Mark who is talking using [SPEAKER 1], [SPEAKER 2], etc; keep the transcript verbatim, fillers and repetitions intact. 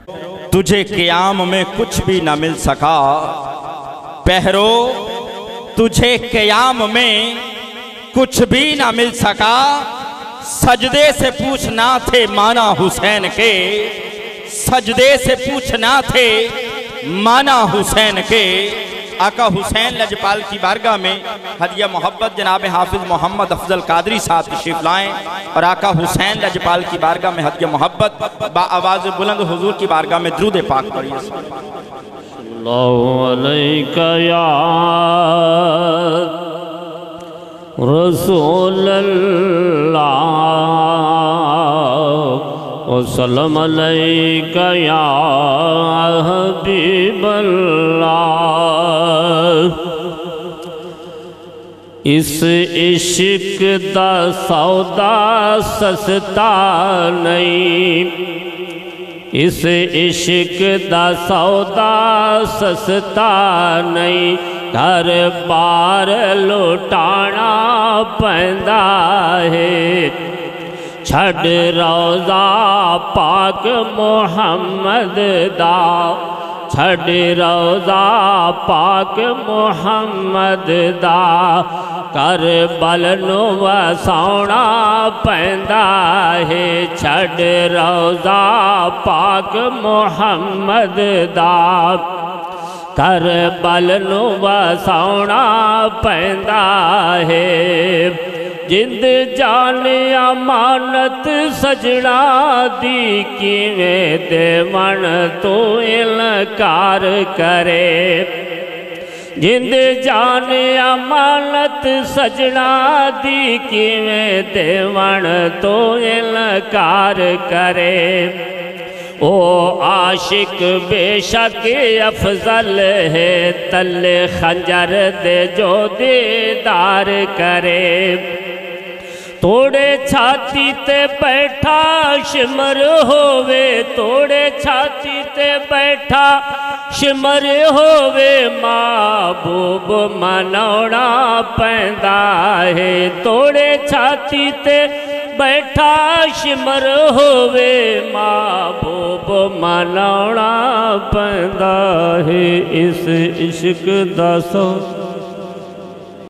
[SPEAKER 1] तुझे क़याम में कुछ भी ना मिल सका। पहरो तुझे क़याम में कुछ भी ना मिल सका। सजदे से पूछना थे माना हुसैन के, सजदे से पूछना थे माना हुसैन के। आका हुसैन लजपाल की बारगाह में हदिया मोहब्बत जनाब हाफिज मोहम्मद अफजल कादरी साहब तशरीफ लाएं और आका हुसैन लजपाल की बारगाह में हदिया मोहब्बत बा आवाज़ बुलंद हुजूर की बारगाह में दुरूद पाक पढ़िए।
[SPEAKER 2] सल्लल्लाहु अलैहि या रसूल अल्लाह वसल्लम अलैका या हबीब अल्लाह। इस इश्क दा सौदा सस्ता नहीं, इस इश्क दा सौदा सस्ता नहीं। घर बार लुटाना पैंदा है। छड़ रोज़ा पाक मोहम्मद दा, छड़ रोज़ा पाक मोहम्मद दा। करबल नू वसाउणा पैंदा है। छड़ रोज़ा पाक मोहम्मद दा, करबल नू वसाउणा पैंदा है। जिंद जान अमानत सजना दी किवें देवण तू इनकार करे। जिंद जान अमानत सजना दी किवें देवण तू इनकार करे। ओ आशिक बेशक अफजल है, तले खंजर दे जो दीदार करे। तोड़े छाती ते बैठा शिमर होवे, तोड़े छाती ते बैठा शिमर होवे। महबूब मनौना पैंदा है। तोड़े छाती ते बैठा शिमर होवे। महबूब मनौना पैंदा है। इस इश्क दा सौ